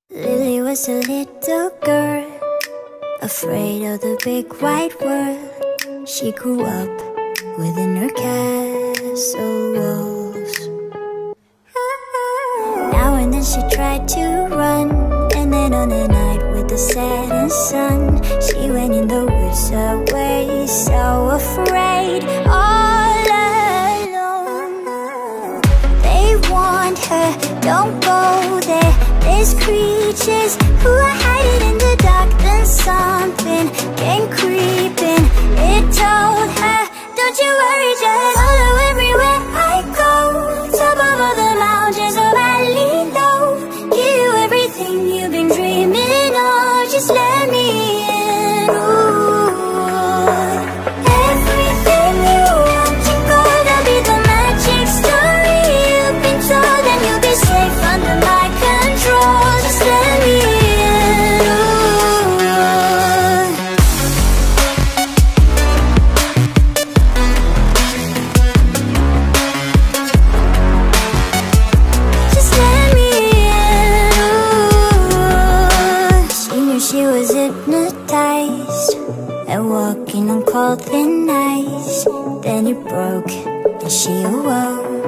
Lily was a little girl, afraid of the big wide world. She grew up within her castle walls. Now and then she tried to run, and then on a night with the setting sun, she went in the woods away, so afraid, all alone. They warned her, don't go there, there's creatures who are hiding in the dark. Then something came creeping, it told her, don't you worry, just follow everywhere I go. Top of all the mountains or valley low, give you everything you've been dreaming of, just let me in. Ooh. Everything you want to go, there'll be the magic story you've been told, and you'll be safe under my control, just let me in. She was hypnotized and walking on cold thin ice. Then it broke and she awoke.